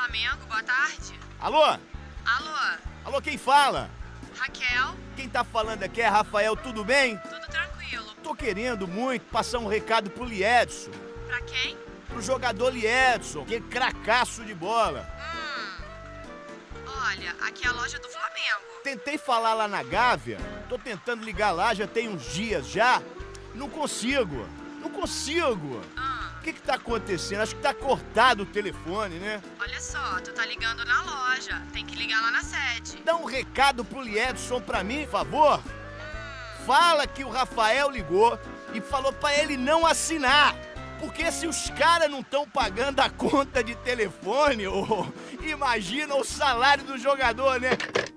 Flamengo, boa tarde. Alô? Alô, Alô, quem fala? Raquel, Quem tá falando aqui é Rafael, tudo bem? tudo tranquilo. Tô querendo muito passar um recado pro Liedson, Pra quem? pro jogador Liedson, que é cracaço de bola. Olha, aqui é a loja do Flamengo. Tentei falar lá na Gávea, tô tentando ligar lá já tem uns dias já, não consigo. O que tá acontecendo? Acho que tá cortado o telefone, né? Olha só, tu tá ligando na loja, tem que ligar lá na sede. Dá um recado pro Liedson pra mim, por favor. Fala que o Rafael ligou e falou pra ele não assinar. Porque se os caras não estão pagando a conta de telefone, imagina o salário do jogador, né?